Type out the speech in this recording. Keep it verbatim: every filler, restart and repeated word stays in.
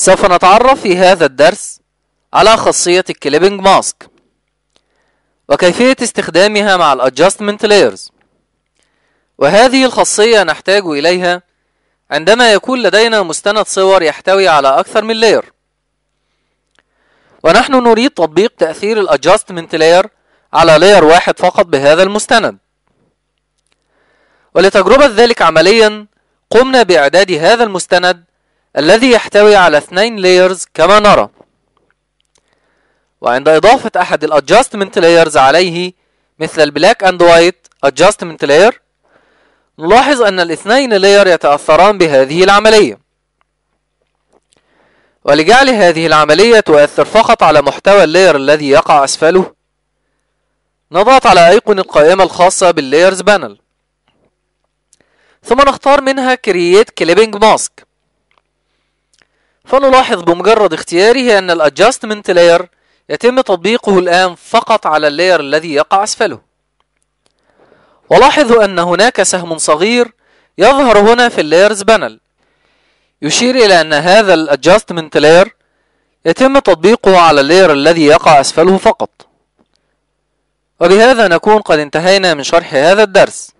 سوف نتعرف في هذا الدرس على خاصية الكليبنج ماسك وكيفية استخدامها مع الادجستمنت لايرز، وهذه الخاصية نحتاج إليها عندما يكون لدينا مستند صور يحتوي على أكثر من لاير، ونحن نريد تطبيق تأثير الادجستمنت لاير على لاير واحد فقط بهذا المستند. ولتجربة ذلك عمليا قمنا بإعداد هذا المستند الذي يحتوي على اثنين لايرز كما نرى، وعند إضافة أحد الادجستمنت لايرز عليه مثل البلاك اند وايت adjustment layer نلاحظ أن الاثنين لاير يتأثران بهذه العملية. ولجعل هذه العملية تؤثر فقط على محتوى اللاير الذي يقع أسفله، نضغط على أيقون القائمة الخاصة باللايرز بانل، ثم نختار منها Create Clipping Mask. فنلاحظ بمجرد اختياره أن الادجستمنت لاير يتم تطبيقه الآن فقط على اللاير الذي يقع أسفله. ولاحظوا أن هناك سهم صغير يظهر هنا في اللايرز بانل يشير إلى أن هذا الادجستمنت لاير يتم تطبيقه على اللاير الذي يقع أسفله فقط. وبهذا نكون قد انتهينا من شرح هذا الدرس.